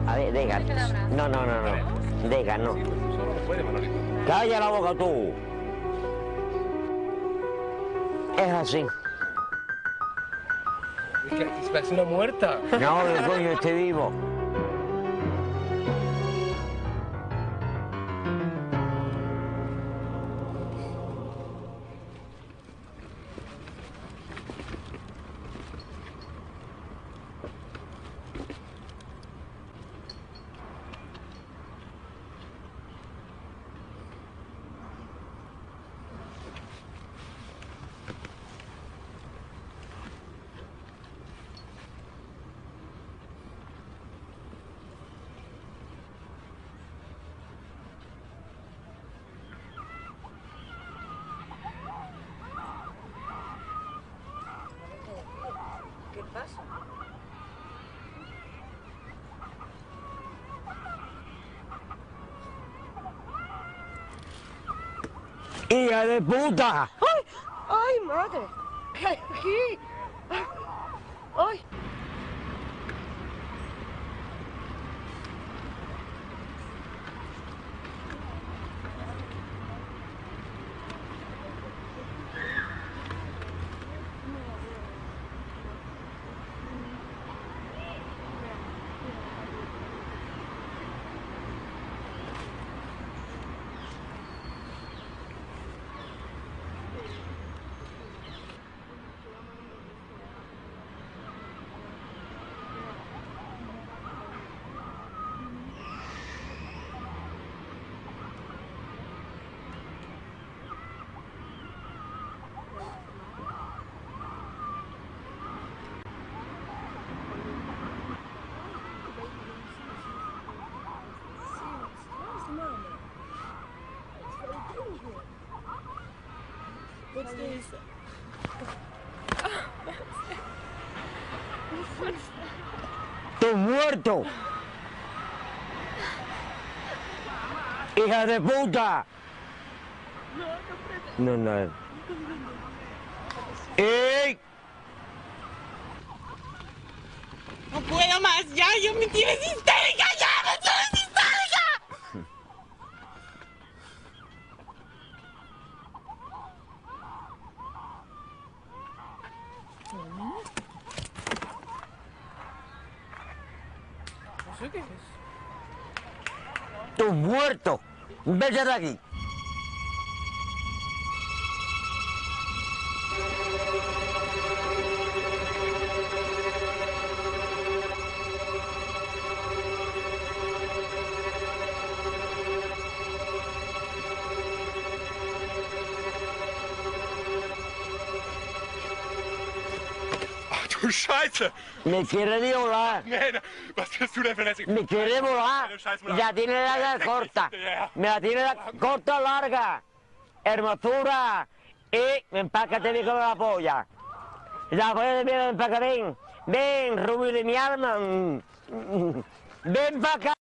A ver, deja. No, no, no, no. Deja, no. Solo no puede, Manolito. Calla la boca tú. Es así. Es que es una muerta. No, coño, estoy vivo. ¿Qué pasa? ¡Hija de puta! ¡Ay! ¡Ay, madre! ¿Qué hay aquí? ¡Ay! What's this? ¡Tú muerto! ¡Hija de puta! No, no. ¡Ey! No puedo más, ya, yo me tienes histérica, ya, me tienes histérica. No sé qué es. ¡Tú muerto! ¡Vete de aquí! Ach du Scheiße! Me quiere violar. Mähne, was bist du denn für ein... Me quiere volar. Ya tiene la larga corta. Me la tiene la corta o larga. Hermosura. Y empácate bien con la polla. La polla de mierda, empaca bien. Ven, rubio de mi alma. Ven para acá.